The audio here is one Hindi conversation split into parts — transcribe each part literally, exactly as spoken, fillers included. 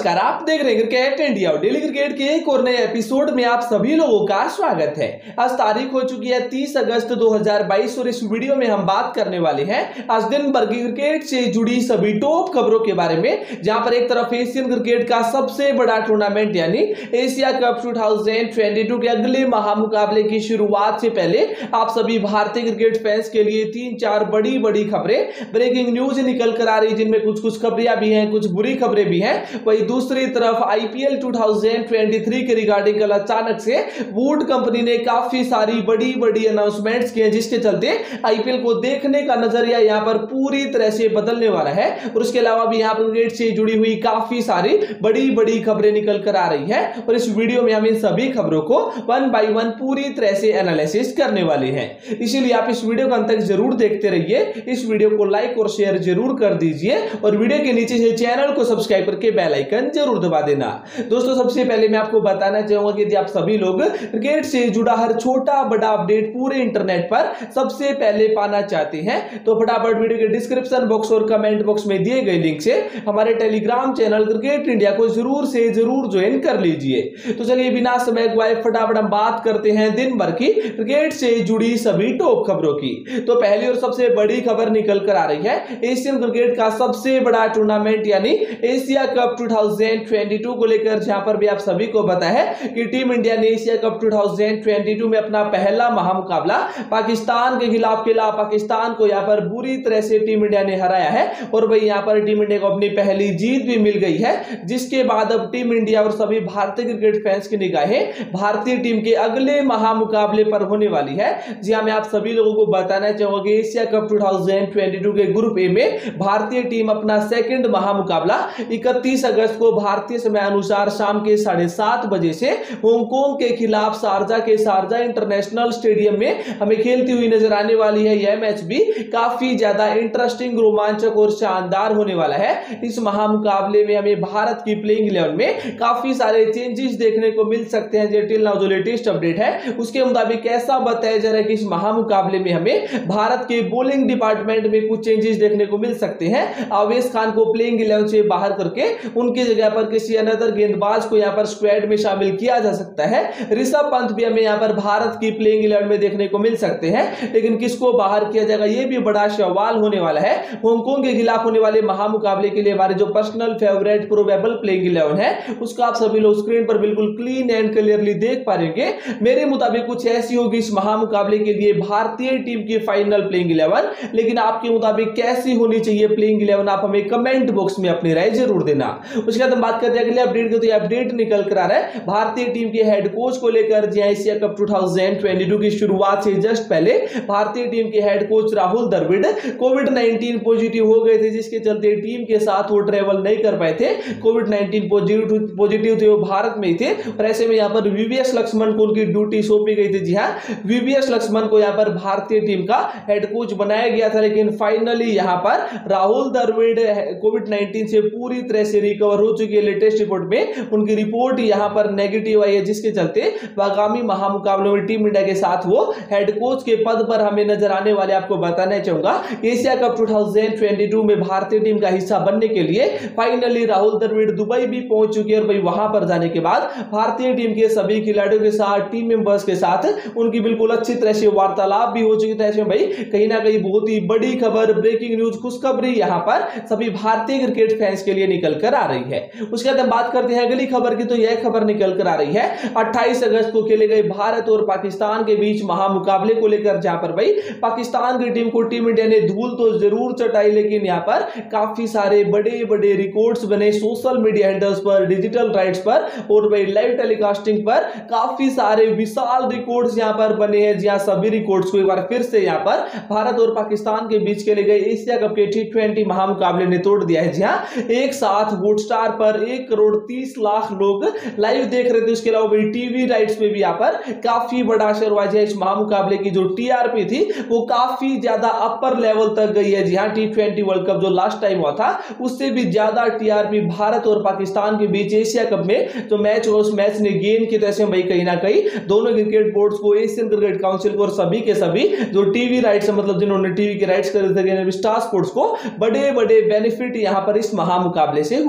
नमस्कार, आप देख रहे हैं क्रिकेट इंडिया और डेली क्रिकेट के एक और नए एपिसोड में आप सभी लोगों का स्वागत है। आज तारीख हो चुकी है तीस अगस्त दो हज़ार बाईस और इस वीडियो में हम बात करने वाले हैं आज दिन भर की क्रिकेट से जुड़ी सभी टॉप खबरों के बारे में, जहां पर एक तरफ एशियन क्रिकेट का सबसे बड़ा टूर्नामेंट यानी एशिया कप दो हज़ार बाईस के अगले महामुकाबले की शुरुआत से पहले आप सभी भारतीय क्रिकेट फैंस के लिए तीन चार बड़ी बड़ी खबरें, ब्रेकिंग न्यूज निकल कर आ रही, जिनमें कुछ कुछ खबरें भी हैं, कुछ बुरी खबरें भी हैं। वही दूसरी तरफ आईपीएल दो हज़ार तेईस के रिगार्डिंग कल अचानक से वुड कंपनी ने काफी सारी बड़ी बड़ी अनाउंसमेंट्स की हैं, जिसके चलते आईपीएल को देखने का नजरिया यहां पर पूरी तरह से बदलने वाला है। और उसके अलावा भी यहां पर क्रिकेट से जुड़ी हुई काफी सारी बड़ी बड़ी खबरें निकल कर आ रही है और इस वीडियो में हम इन सभी खबरों को वन बाय वन पूरी तरह से एनालिसिस करने वाले हैं। इसीलिए आप इस वीडियो को अंत तक जरूर देखते रहिए। इस वीडियो को लाइक और शेयर जरूर कर दीजिए और वीडियो के नीचे से चैनल को सब्सक्राइब करके बेल आइकन जरूर दबा देना। दोस्तों, सबसे पहले मैं आपको बताना चाहूंगा कि यदि आप सभी लोग क्रिकेट से जुड़ा हर छोटा बड़ा अपडेट पूरे इंटरनेट पर सबसे पहले पाना चाहते हैं तो फटाफट वीडियो के डिस्क्रिप्शन बॉक्स और कमेंट बॉक्स में दिए गए लिंक से हमारे टेलीग्राम चैनल क्रिकेट इंडिया को जरूर से जरूर ज्वाइन कर लीजिए। तो चलिए बिना समय गवाए फटाफट हम बात करते हैं दिन भर की क्रिकेट से जुड़ी सभी टॉप खबरों की। तो पहली और सबसे बड़ी खबर निकल कर आ रही है एशियन क्रिकेट का सबसे बड़ा टूर्नामेंट यानी एशिया कप दो हज़ार बाईस को लेकर, जहां पर भी आप सभी को पता है कि टीम इंडिया ने एशिया कप दो हज़ार बाईस में अपना पहला महामुकाबला पाकिस्तान के खिलाफ खेला। पाकिस्तान को यहां पर बुरी तरह से टीम इंडिया ने हराया है और वही यहां पर टीम इंडिया को अपनी पहली जीत भी मिल गई है, जिसके बाद अब टीम इंडिया और सभी भारतीय क्रिकेट फैंस की निगाहें भारतीय टीम के अगले महामुकाबले पर होने वाली है। जी हां, मैं आप सभी लोगों को बताना चाहूंगा कि एशिया कप दो हज़ार बाईस के ग्रुप ए में भारतीय टीम अपना सेकंड महामुकाबला इकतीस अगस्त को भारतीय समय अनुसार शाम के साढ़े सात बजे से हांगकांग के खिलाफ शारजा के शारजा इंटरनेशनल स्टेडियम में हमें खेलती हुई नजर आने वाली है। यह मैच भी काफी ज्यादा इंटरेस्टिंग, रोमांचक और शानदार होने वाला है। इस महामुकाबले में हमें भारत की प्लेइंग इलेवन में काफी सारे चेंजेस देखने को मिल सकते हैं। टिल नाउ जो लेटेस्ट अपडेट है उसके मुताबिक ऐसा बताया जा रहा है कि इस महामुकाबले में हमें भारत के बॉलिंग डिपार्टमेंट में कुछ चेंजेस देखने को मिल सकते हैं। आवेश खान को प्लेइंग इलेवन से बाहर करके उनकी जगह पर किसी अनदर गेंदबाज को यहां पर स्क्वाड में शामिल किया जा सकता है। ऋषभ पंत भी हमें यहां पर भारत की प्लेइंग इलेवन में देखने को मिल सकते हैं, लेकिन किसको बाहर किया जाएगा यह भी बड़ा सवाल होने वाला है। हांगकांग के खिलाफ होने वाले महामुकाबले के लिए हमारे जो personal favourite probable playing eleven है उसका आप सभी लोग स्क्रीन पर बिल्कुल क्लीन एंड क्लियरली देख पाएंगे। मेरे मुताबिक कुछ ऐसी होगी इस महामुकाबले के लिए भारतीय टीम की फाइनल प्लेइंग इलेवन, लेकिन आपके मुताबिक कैसी होनी चाहिए प्लेइंग इलेवन आप हमें कमेंट बॉक्स में अपनी राय जरूर देना। उसके बाद हम बात करते हैं अगले अपडेट की। तो ये अपडेट निकल कर आ रहा है भारतीय टीम के हेड कोच को लेकर। जी एशिया कप दो हज़ार बाईस की शुरुआत से जस्ट पहले भारतीय टीम के head coach Rahul Dravid Covid nineteen positive हो गए थे, जिसके चलते टीम के साथ वो ट्रेवल नहीं कर पाए थे। कोविड नाइनटीन पॉजिटिव पॉजिटिव थे, वो भारत में ही थे और ऐसे में यहाँ पर वीवीएस लक्ष्मण को उनकी ड्यूटी सौंपी गई थी। जी हाँ, वीवीएस लक्ष्मण को यहाँ पर भारतीय टीम का हेड कोच बनाया गया था, लेकिन फाइनली यहाँ पर राहुल द्रविड़ कोविड नाइनटीन से पूरी तरह से रिकवर हो चुकी है। लेटेस्ट रिपोर्ट में उनकी रिपोर्ट यहां पर नेगेटिव आई है, जिसके चलते आगामी महामुकाबलों में टीम इंडिया के साथ वो हेड कोच के पद पर हमें नजर आने वाले। आपको बताना चाहूंगा एशिया कप दो हज़ार बाईस में भारतीय टीम का हिस्सा बनने के लिए फाइनली राहुल द्रविड़ दुबई भी पहुंच चुके हैं और भाई वहां पर जाने के बाद भारतीय टीम के सभी खिलाड़ियों के साथ, टीम मेंबर्स के साथ उनकी बिल्कुल अच्छी तरह से वार्तालाप भी हो चुकी है। भाई कहीं ना कहीं बहुत ही बड़ी खबर, ब्रेकिंग न्यूज, खुशखबरी यहां पर सभी भारतीय क्रिकेट फैंस के लिए निकल कर आ रही है। उसके बाद हम बात करते हैं अगली खबर की। तो यह खबर निकल कर आ रही है अट्ठाईस अगस्त को खेले गए भारत और पाकिस्तान के बीच महामुकाबले को लेकर, जहां पर भाई पाकिस्तान की टीम को टीम इंडिया ने धूल तो जरूर चटाई, लेकिन यहां पर काफी सारे बड़े बड़े रिकॉर्ड्स बने सोशल मीडिया हैंडल्स पर, डिजिटल राइट्स पर और भाई लाइव टेलीकास्टिंग पर। काफी सारे विशाल रिकॉर्ड्स यहां पर बने हैं। जहां सभी रिकॉर्ड्स को एक बार फिर से यहां पर भारत और पाकिस्तान के बीच खेले गए एशिया कप के टी ट्वेंटी महामुकाबले ने तोड़ दिया है। जी हाँ, एक साथ हॉटस्टार पर एक करोड़ तीस लाख लोग लाइव देख रहे थे। उसके अलावा भाई टीवी राइट्स पे भी यहाँ पर काफी बड़ा असर हुआ है। इस महामुकाबले की जो टीआरपी थी वो काफी ज्यादा अपर लेवल तक गई है। जी हाँ, टी ट्वेंटी वर्ल्ड कप जो लास्ट टाइम हुआ था उससे भी ज्यादा टीआरपी भारत और पाकिस्तान के बीच एशिया कप में जो मैच हुआ उस मैच ने गेन की। तरह भाई कहीं ना कहीं दोनों क्रिकेट बोर्ड्स को, एशियन क्रिकेट काउंसिल को और सभी के सभी जो टीवी राइट्स है, मतलब जिन्होंने टीवी के राइट्स खरीदे थे, स्टार स्पोर्ट्स को बड़े बड़े बेनिफिट यहां पर इस महामुकाबले से हुए हैं।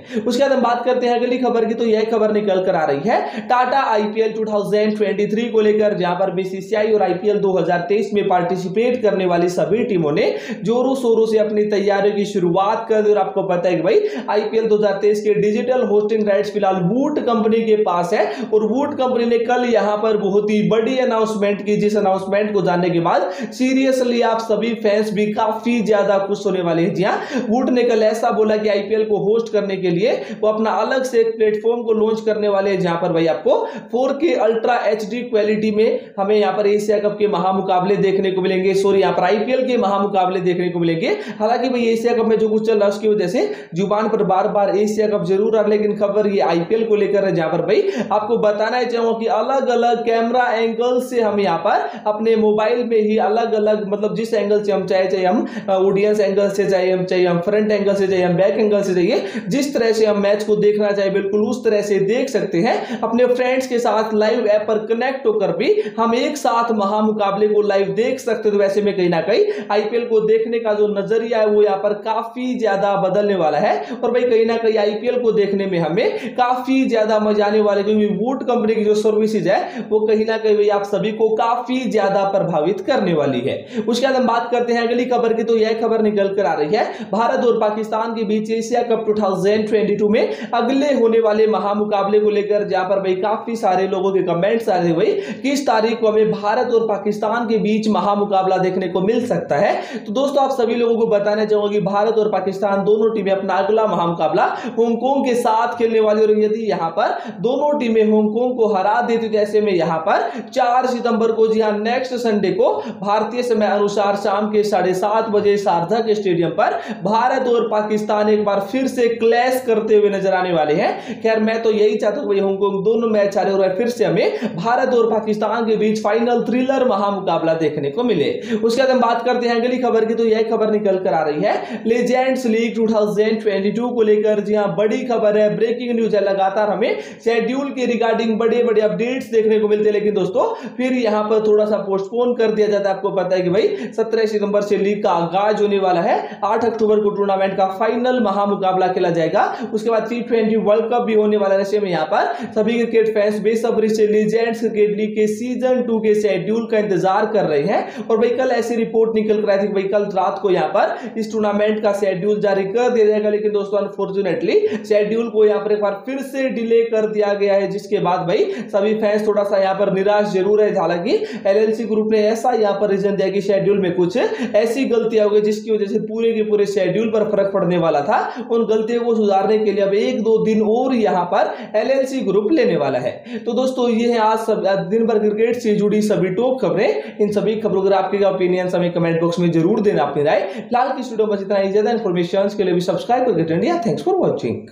उसके बाद हम बात करते हैं अगली खबर की, तो यह खबर निकल कर आ रही है टाटा आईपीएल दो हज़ार तेईस को लेकर, जहां पर बीसीसीआई और आईपीएल दो हज़ार तेईस में पार्टिसिपेट करने वाली सभी टीमों ने जोरों शोरों से अपनी तैयारियों की शुरुआत कर दी। और आपको पता है कि भाई आईपीएल दो हज़ार तेईस के डिजिटल होस्टिंग राइट्स फिलहाल वूट कंपनी के पास है, और वूट कंपनी ने कल यहां पर बहुत ही बड़ी अनाउंसमेंट की, जिस अनाउंसमेंट को जानने के बाद सीरियसली आप सभी फैंस भी काफी ज्यादा खुश होने वाले हैं। जी हां, वूट ने कल ऐसा बोला कि आईपीएल को होस्ट करने के लिए वो अपना अलग से एक प्लेटफॉर्म को लॉन्च करने वाले हैं, जहां पर भाई आपको फोर के अल्ट्रा एचडी क्वालिटी में हमें यहां पर एशिया कप के महामुकाबले देखने को मिलेंगे, सॉरी यहां पर आईपीएल के महामुकाबले देखने को मिलेंगे। हालांकि भाई एशिया कप में जो कुछ चल रहा है उसकी वजह से जुबान पर बार बार एशिया कप जरूर आ रहा है, लेकिन खबर ये आईपीएल को लेकर है, जहां पर भाई आपको बताना चाहूंगा कि अलग अलग कैमरा एंगल से हम यहां पर अपने मोबाइल में ही अलग अलग, मतलब जिस एंगल से हम चाहे चाहे हम ऑडियंस एंगल से चाहे हम चाहिए हम फ्रंट एंगल से चाहिए हम बैक एंगल से चाहिए, जिस तरह से हम मैच को देखना चाहे बिल्कुल उस तरह से देख सकते हैं। अपने फ्रेंड्स के साथ लाइव ऐप पर कनेक्ट होकर भी हम एक साथ महामुकाबले को लाइव देख सकते। तो वैसे में कहीं ना कहीं आईपीएल को देखने का जो नजरिया है वो यहाँ पर काफी ज्यादा बदलने वाला है, और भाई कहीं ना कहीं आईपीएल को देखने में हमें काफी ज्यादा मजा आने वाला है, क्योंकि वूट कंपनी की जो सर्विसेज है वो कहीं ना कहीं आप सभी को काफी ज्यादा प्रभावित करने वाली है। उसके बाद हम बात करते हैं अगली खबर की, तो यह खबर निकल कर आ रही है भारत और पाकिस्तान के बीच एशिया कप दो हज़ार बाईस में अगले होने वाले महामुकाबले को लेकर, जहां पर भाई काफी सारे लोगों के कमेंट्स आ रहे हैं भाई किस तारीख को हमें भारत और पाकिस्तान के बीच महामुकाबला देखने को मिल सकता है। तो दोस्तों आप सभी लोगों को बताना चाहूंगा कि भारत और पाकिस्तान दोनों टीमें अपना अगला महामुकाबला हांगकांग के साथ खेलने वाली, और यदि यहां पर दोनों टीमें हांगकांग को हरा देती तो ऐसे में यहां पर चार सितंबर को, जी हां नेक्स्ट संडे को भारतीय समय अनुसार शाम के साढ़े सात बजे सार्थक स्टेडियम पर भारत और पाकिस्तान एक बार फिर से क्लैश करते हुए नजर आने वाले हैं। खैर मैं तो यही चाहता हूं भाई हांगकांग दोनों मैच हारे और फिर से हमें भारत और पाकिस्तान के बीच फाइनल थ्रिलर महामुकाबला देखने को मिले। उसके बाद हम बात करते हैं अगली खबर की, तो यह खबर निकल कर आ रही है लेजेंड्स लीग दो हज़ार बाईस को लेकर। जी हां बड़ी खबर है, ब्रेकिंग न्यूज है, लगातार हमें शेड्यूल के रिगार्डिंग बड़े बड़े अपडेट्स देखने को मिलते हैं, लेकिन दोस्तों फिर यहां पर थोड़ा सा पोस्टपोन कर दिया जाता है। आपको पता है कि भाई सत्रह सितंबर से लीग का आगाज होने वाला है, आठ अक्टूबर को टूर्नामेंट का फाइनल महामुकाबला खेला जाएगा। उसके बाद टी ट्वेंटी वर्ल्ड कप भी होने वाला है। ऐसे में यहां पर सभी क्रिकेट फैंस बेसब्री से लीजेंड्स क्रिकेट लीग के सीजन टू के शेड्यूल का इंतजार कर रहे हैं। और भाई कल ऐसी रिपोर्ट निकल कर आई थी कि भाई कल रात को यहां पर इस टूर्नामेंट का शेड्यूल जारी कर दिया जाएगा, लेकिन दोस्तों अनफॉर्चुनेटली शेड्यूल को यहां पर एक बार फिर से डिले कर दिया गया है, जिसके बाद भाई सभी फैंस थोड़ा सा यहां पर निराश जरूर है। हालांकि एलएलसी ग्रुप ने ऐसा यहां पर रीजन दिया कि शेड्यूल में कुछ ऐसी गलतियां हो गई जिसकी वजह से पूरे के पूरे शेड्यूल पर फर्क पड़ने वाला था। उन गलतियों को सुधारने के लिए अब एक दो दिन और यहां पर एलएलसी ग्रुप लेने वाला है। तो दोस्तों ये है आज सब दिन भर क्रिकेट से जुड़ी सभी टॉप खबरें। इन सभी खबरों पर आपके ओपिनियन हमें कमेंट बॉक्स में जरूर देना अपनी राय। फिलहाल की वीडियो में इतना ही, ज्यादा इंफॉर्मेशन के लिए भी सब्सक्राइब करके इंडिया। Thanks for watching.